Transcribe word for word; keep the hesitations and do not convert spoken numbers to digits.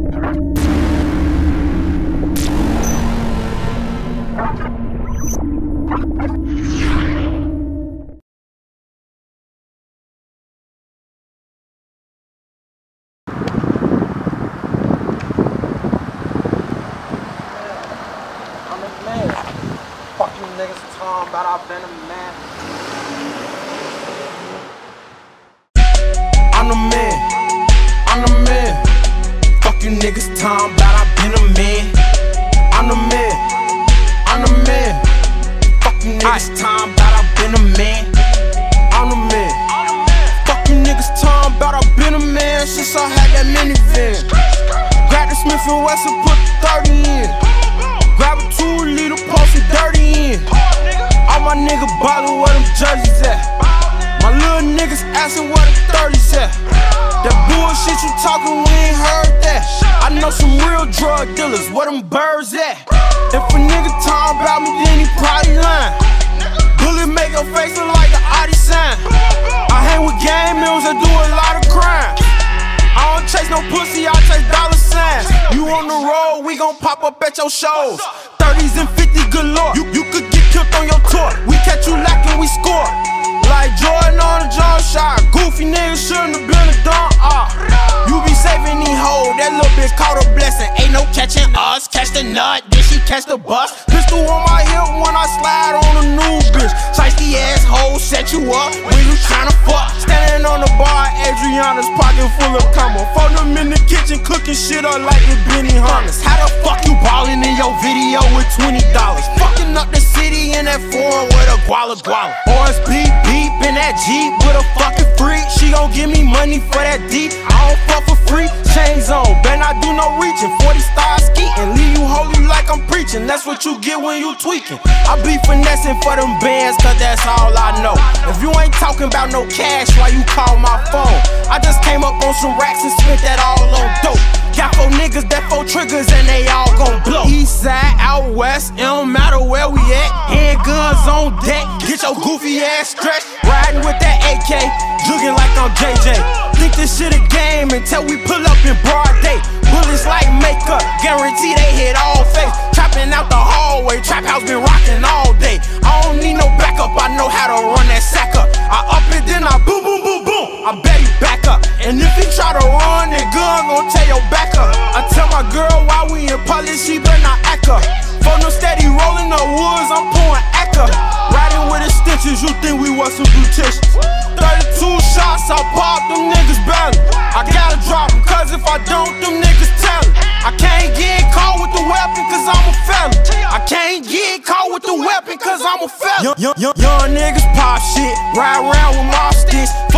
Fuck you niggas talking about I've been a man. I'm the man, I'm the man. Fuck you niggas talking about I've been a man. I'm the man, I'm the man. Fuck you niggas talking about I've been a man. I'm the man. Fuck you niggas talking about I've been a man since I had that minivan. Grab the Smith and Wesson, put thirty in. Grab a two liter, post it dirty in. All my niggas ballin' where them jerseys at. My little niggas asking where the thirties at. That bullshit you talkin', we ain't heard that. I know some real drug dealers, where them birds at. If a nigga talk about me, then he probably lying. Bullet make your face look like the Audi sign. I hang with gang members that do a lot of crime. I don't chase no pussy, I chase dollar signs. You on the road, we gon' pop up at your shows. thirties and fifties galore. You, you could get killed on your tour. We catch you lacking, we score. Like Jordan on a jump shot. Goofy niggas shouldn't have been a dumb ah. You be saving these hoes, that little bitch caught a blessing. Ain't no catching us, catch the nut, then she catch the bus. Pistol on my hip when I slide on a new bitch. Shiesty asshole set you up when you tryna fuck. Standing on the bar, Adriana's pocket full of comma. Phone them in the kitchen cooking shit up like it's Benny Hunters. How the fuck you ballin' in your video with twenty dollars? Fucking up the city in that foreign with a guala guala. Boys beep beep in that Jeep with a fucking freak. She gon' give me money for that deep. I don't fuck for free. Chains on, better not do no reaching. forty stars skeeting, leave you holy like I'm preaching. That's what you get when you tweaking. I be finessing for them bands, cause that's all I know. If you ain't talking about no cash, why you call my phone? I just came up on some racks and spent that all on dope. Got four niggas, that four triggers, and they all gon' blow. East side, out west, it don't matter where we at. Handguns on deck, get your goofy ass stretched. Riding with that A K, jugging like I'm J J. Think this shit a game until we pull up in broad day. Bullets like makeup, guarantee they hit all face. Trapping out the hallway, trap house been rocking all day. I don't need no backup, I know how to run that sack up. I up it, then I boom, boom, boom, boom. I bet he back up. And if he try to run, that gun gon' tear your back up. I tell my girl while we in public, she better not act up. For no steady rolling the woods, I'm pouring acca. Riding with the stitches, you think we was some beauticians. thirty-two shots, I pop them niggas belly. I gotta drop them, cause if I don't, them niggas tell it. I can't get caught with the weapon, cause I'm a felon. I can't get caught with the weapon, cause I'm a felon. Young, young, young, young niggas pop shit, ride around with my sticks.